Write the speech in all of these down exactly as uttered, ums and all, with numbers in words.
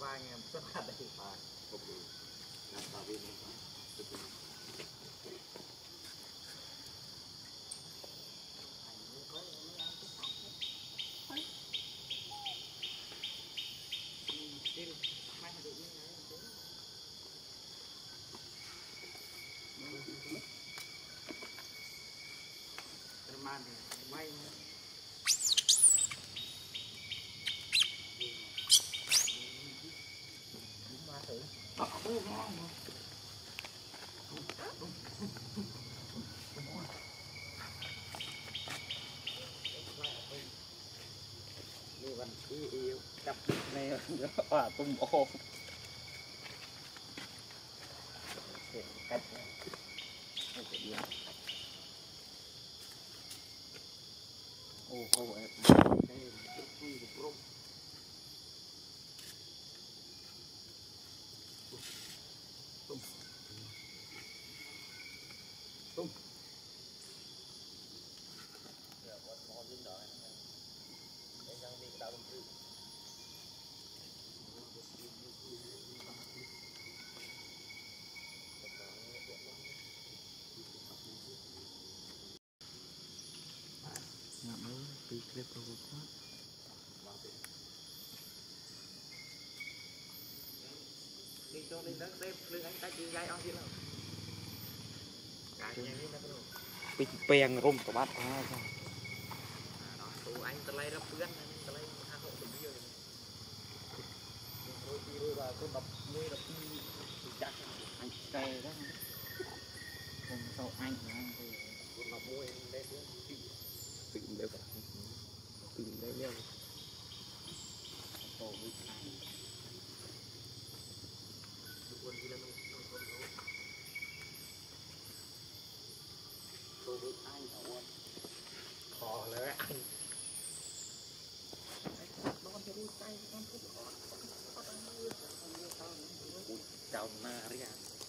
vai nghe rất là đầy phải không được làm sao biết không man mayนี่วันที่จับในป่าตุ้มโอ้เห็นกัดไม่เสียโอ้โหไอ้ไอ้ตุ้มตุ้มตุ้มตุ้มเดี๋ยววัดมอยิ่งได้ไอ้ยังมีดาวลงพื้นnggak mau pikir produknya đi cho đi đến xem lưng anh ta chịu dây on chứ nào cái này nó đâu bị bèn rung của bát à sao đó tụ anh ta lấy ra bươn ta lấy hai hộ tự nhiên rồi đi rồi là con đập nuôi đập đi chắc anh cây đó không sao anh anh thì con đập nuôi lên tìm đều cả tìm đấy nhau tổ với anh quân đi lên tổ với anh ở quân khó lấy anh con cho đi tay con cứ khó chào Maria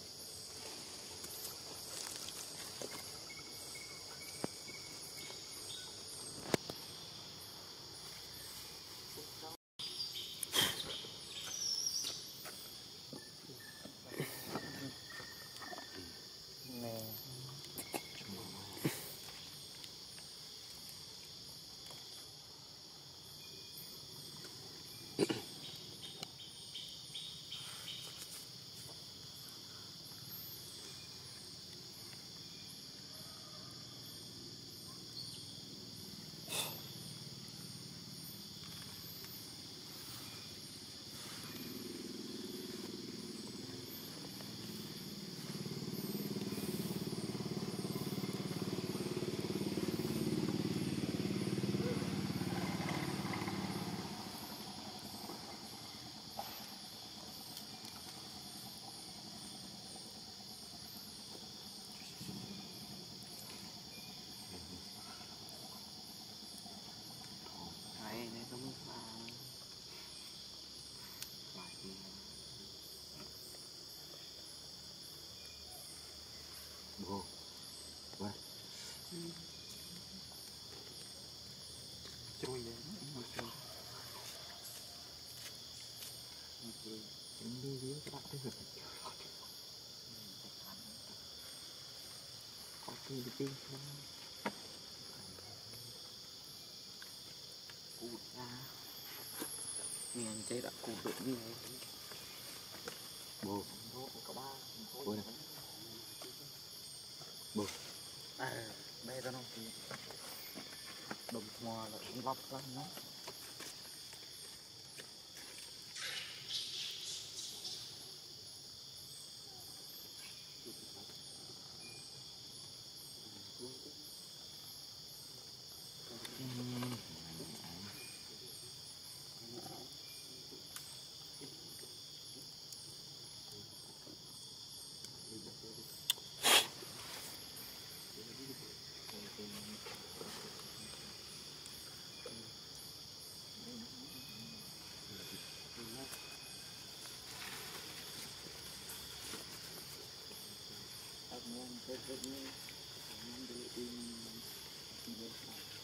Bồ, vậy, trôi lên, trôi, trôi, chúng đi dưới các bạn thấy được, có cái gì không? Cụt ra, nghe anh chơi đã cụt được như này, bồ, bồ, có ba, bồ này. Bồ à đây ra nó đồng mò là cũng lóc lắm nó Hãy subscribe cho kênh Ghiền Mì Gõ để không bỏ lỡ những video hấp dẫn.